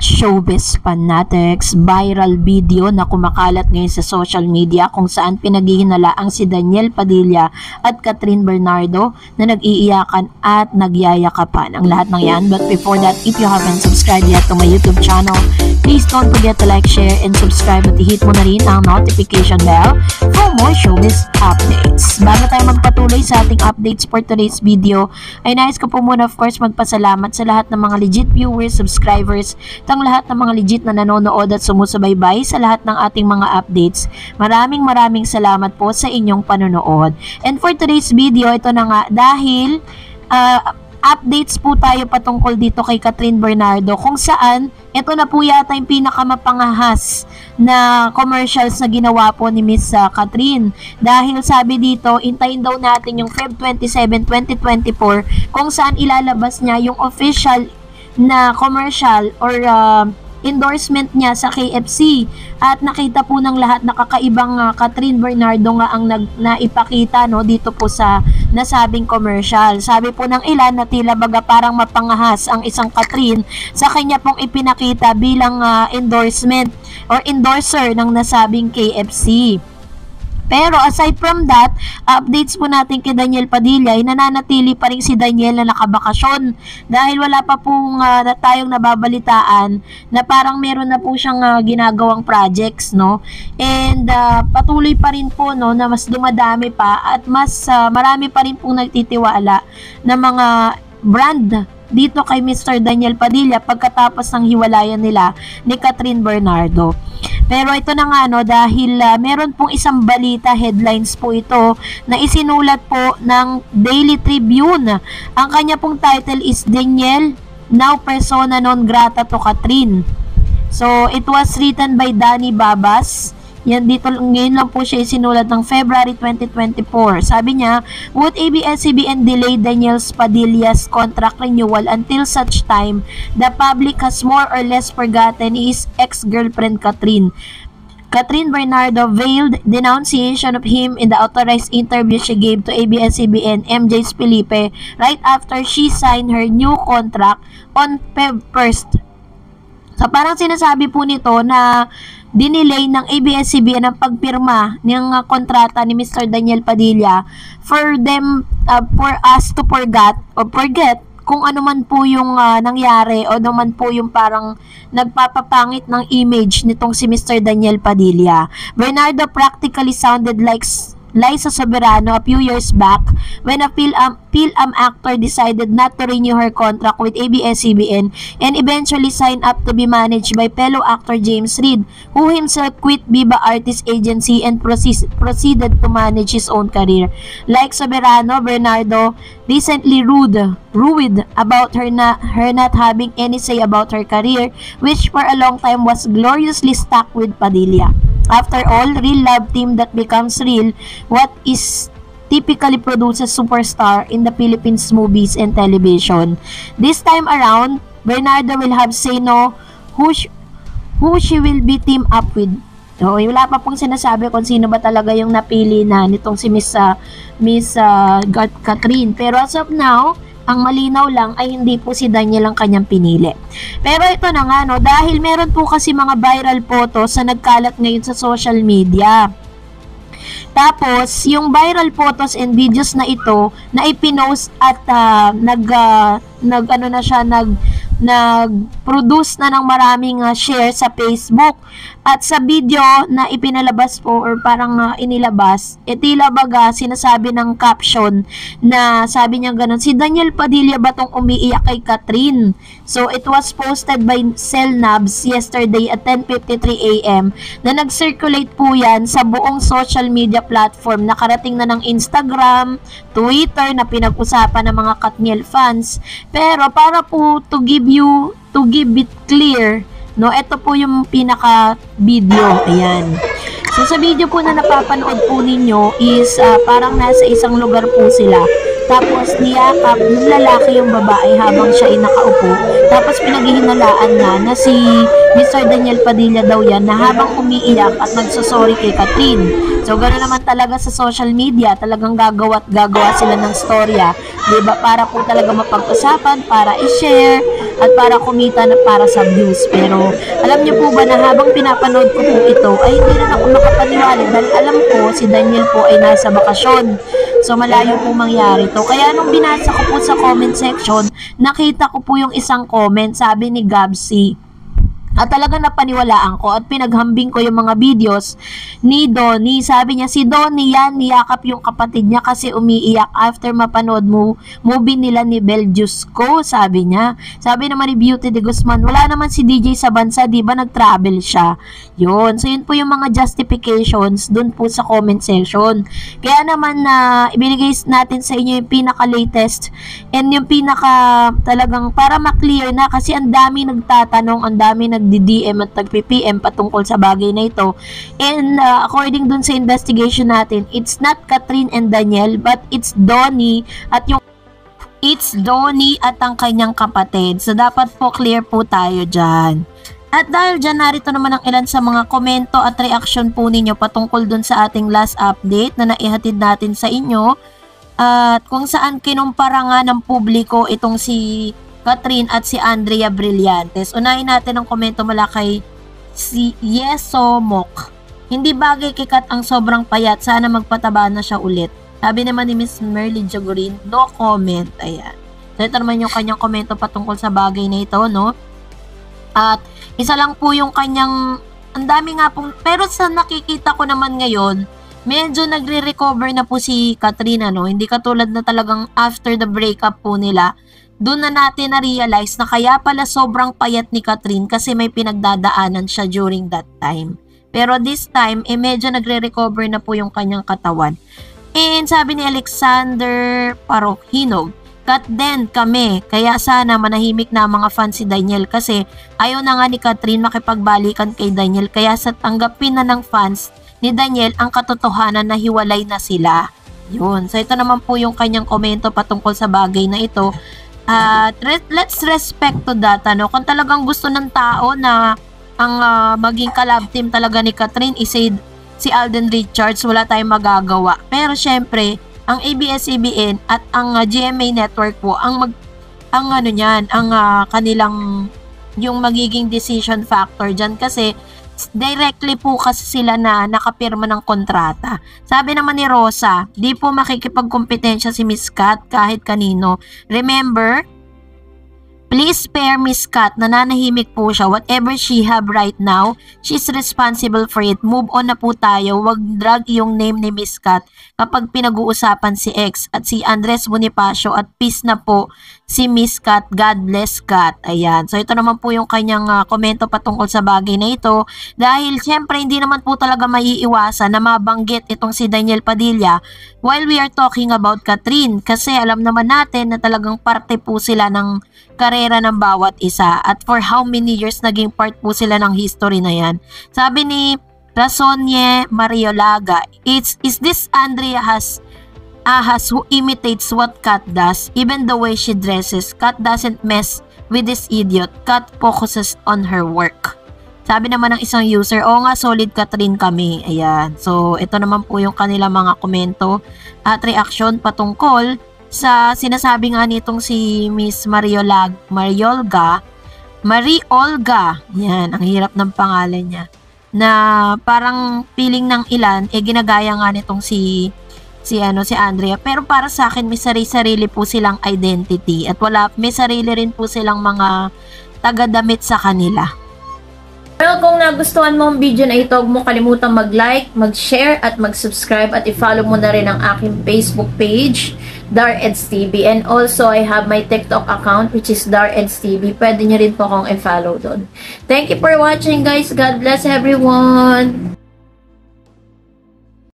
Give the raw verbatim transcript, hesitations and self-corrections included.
Showbiz fanatics, viral video na kumakalat ngayon sa social media kung saan pinaghihinalaang si Daniel Padilla at Catherine Bernardo na nag-iiyakan at nagyayakapan. Ang lahat ng yan, but before that, if you haven't subscribed yet to my YouTube channel, please don't forget to like, share, and subscribe at i-hit mo na rin ang notification bell for more showbiz updates. Bago tayo magpatuloy sa ating updates for today's video, ay nais ko po muna of course magpasalamat sa lahat ng mga legit viewers, subscribers, ang lahat ng mga legit na nanonood at sumusubaybay sa lahat ng ating mga updates. Maraming maraming salamat po sa inyong panonood. And for today's video, ito na nga, dahil uh, updates po tayo patungkol dito kay Catherine Bernardo, kung saan ito na po yata yung pinakamapangahas na commercials na ginawa po ni Miss uh, Catherine. Dahil sabi dito, intayin daw natin yung February twenty-seven, twenty twenty-four kung saan ilalabas niya yung official na commercial or uh, endorsement niya sa K F C, at nakita po ng lahat na kakaibang uh, Catherine Bernardo nga ang nag, naipakita no, dito po sa nasabing commercial. Sabi po ng ilan na tila baga parang mapangahas ang isang Catherine sa kanya pong ipinakita bilang uh, endorsement or endorser ng nasabing K F C. Pero aside from that, updates po natin kay Daniel Padilla ay nananatili pa rin si Daniel na nakabakasyon dahil wala pa pong uh, tayong nababalitaan na parang meron na po siyang uh, ginagawang projects, no? And uh, patuloy pa rin po no na mas dumadami pa at mas uh, marami pa rin pong nagtitiwala na mga brand dito kay Mister Daniel Padilla pagkatapos ng hiwalayan nila ni Catherine Bernardo. Pero ito na nga no, dahil uh, meron pong isang balita, headlines po ito na isinulat po ng Daily Tribune. Ang kanya pong title is Daniel now persona non grata to Catherine. So it was written by Danny Babas. Yan dito, ngayon lang po siya isinulat ng February twenty twenty-four. Sabi niya, would A B S C B N delay Daniel Padilla's contract renewal until such time the public has more or less forgotten his ex-girlfriend Catherine? Catherine Bernardo veiled denunciation of him in the authorized interview she gave to A B S C B N M J Felipe right after she signed her new contract on February first. So parang sinasabi po nito na dinelay ng A B S C B N ang pagpirma ng uh, kontrata ni Mister Daniel Padilla for them, uh, for us to forget or forget kung ano man po yung uh, nangyari o naman po yung parang nagpapapangit ng image nitong si Mister Daniel Padilla. Bernardo practically sounded like Liza Soberano a few years back when a film film actor decided not to renew her contract with A B S C B N and eventually signed up to be managed by fellow actor James Reid, who himself quit Viva Artist Agency and proceed, proceeded to manage his own career. Like Soberano, Bernardo recently rude, rude about her, na, her not having any say about her career, which for a long time was gloriously stuck with Padilla. After all, real love team that becomes real, what is typically produces superstar in the Philippines movies and television. This time around, Bernardo will have say no who, sh who she will be team up with. So, wala pa pong sinasabi kung sino ba talaga yung napili na nitong si Miss, uh, Miss uh, Catherine. Pero as of now, ang malinaw lang ay hindi po si Daniel ang kanyang pinili. Pero ito na nga no, dahil meron po kasi mga viral photos na nagkalat ngayon sa social media. Tapos, yung viral photos and videos na ito na ipinost at uh, nag, uh, nag ano na siya, nag nag-produce na ng maraming uh, share sa Facebook. At sa video na ipinalabas po or parang uh, inilabas, etila baga sinasabi ng caption na sabi niya ganun, si Daniel Padilla ba tong umiiyak kay Catherine? So it was posted by Selnabs yesterday at ten fifty-three a m na nag-circulate po yan sa buong social media platform. Nakarating na ng Instagram, Twitter na pinag-usapan ng mga Katniel fans. Pero para po to give you, to give it clear, no, ito po yung pinaka video. Ayan. So sa video po na napapanood po ninyo is uh, parang nasa isang lugar po sila. Tapos niyakap ng lalaki yung babae habang siya ay nakaupo. Tapos pinaghihinalaan na na si Mister Daniel Padilla daw yan na habang umiiyak at nagsosorry kay Catherine. So gano'n naman talaga sa social media, talagang gagawa at gagawa sila ng storya, diba? Para po talaga mapag-usapan, para i-share, at para kumita na para sa views. Pero alam niyo po ba na habang pinapanood ko po ito ay hindi rin ako makapaniwala dahil alam ko si Daniel po ay nasa bakasyon. So malayo po mangyari to. Kaya nung binasa ko po sa comment section, nakita ko po yung isang comment, sabi ni Gabsy. At talaga napaniwalaan ko at pinaghambing ko yung mga videos ni Donnie. Sabi niya, si Donnie yan, niyakap yung kapatid niya kasi umiiyak after mapanood mo movie nila ni Beljusco, sabi niya. Sabi naman ni Beauty de Guzman, wala naman si D J sa bansa, di ba nag-travel siya? Yun. So yun po yung mga justifications dun po sa comment section. Kaya naman na uh, ibinigay natin sa inyo yung pinaka-latest and yung pinaka talagang para ma-clear na kasi ang dami nagtatanong, ang dami nag nagdi-D M at nagpi-P M patungkol sa bagay na ito. And uh, according dun sa investigation natin, it's not Catherine and Daniel, but it's Donnie at yung it's Donnie at ang kanyang kapatid. So dapat po clear po tayo dyan. At dahil dyan, narito naman ang ilan sa mga komento at reaction po ninyo patungkol dun sa ating last update na naihatid natin sa inyo. At kung saan kinumpara nga ng publiko itong si Catherine at si Andrea Brillantes. Unahin natin ang komento mula kay si Yesomok. Hindi bagay kay Kat ang sobrang payat. Sana magpataba na siya ulit. Sabi naman ni Miss Merly Jagurin, no comment. Ayan. So ito naman yung kanyang komento patungkol sa bagay na ito, no? At isa lang po yung kanyang, ang dami nga pong, pero sa nakikita ko naman ngayon, medyo nagre-recover na po si Catherine, no? Hindi katulad na talagang after the breakup po nila. Doon na natin na-realize na kaya pala sobrang payat ni Catherine kasi may pinagdadaanan siya during that time. Pero this time, eh medyo nagre-recover na po yung kanyang katawan. And sabi ni Alexander Parokhinog, cut din kami, kaya sana manahimik na mga fans si Daniel kasi ayaw na nga ni Catherine makipagbalikan kay Daniel kaya sa tanggapin na ng fans ni Daniel ang katotohanan na hiwalay na sila. Yun. So ito naman po yung kanyang komento patungkol sa bagay na ito. At uh, let's respect to that, ano, kung talagang gusto ng tao na ang uh, maging collab team talaga ni Catherine is si Alden Richards, wala tayong magagawa. Pero syempre, ang A B S C B N at ang uh, G M A Network po, ang mag, ang ano niyan, ang uh, kanilang yung magiging decision factor dyan kasi directly po kasi sila na nakapirma ng kontrata. Sabi naman ni Rosa, di po makikipagkompetensya si Miss Kat kahit kanino. Remember, please spare Miss Kat, nananahimik po siya. Whatever she have right now, she's responsible for it. Move on na po tayo. Wag drag yung name ni Miss Kat kapag pinag-uusapan si X at si Andres Bonifacio at peace na po si Miss Kat. God bless Kat. Ayan. So ito naman po yung kanyang uh, komento patungkol sa bagay na ito. Dahil syempre hindi naman po talaga maiiwasan na mabanggit itong si Daniel Padilla while we are talking about Catherine. Kasi alam naman natin na talagang parte po sila ng karera ng bawat isa at for how many years naging part po sila ng history na yan. Sabi ni Rasonye Mariolaga, it's, is this Andrea has Ahas who imitates what Kat does, even the way she dresses. Kat doesn't mess with this idiot. Kat focuses on her work. Sabi naman ng isang user, oo nga, solid Catherine kami. Ayan. So, ito naman po yung kanilang mga komento at reaction patungkol sa sinasabi nga nitong si Miss Mariolag, Mariolga, Marie Olga, yan, ang hirap ng pangalan niya, na parang feeling ng ilan, eh ginagaya nga nitong si, si, ano, si Andrea, pero para sa akin may sarili-sarili po silang identity at wala, may sarili rin po silang mga taga-damit sa kanila. Well, kung nagustuhan mo ang video na ito, huwag mo kalimutan mag-like, mag-share, at mag-subscribe, at i-follow mo na rin ang aking Facebook page, Dareds T V. And also, I have my TikTok account, which is Dareds T V. Pwede nyo rin po akong i-follow doon. Thank you for watching, guys. God bless everyone!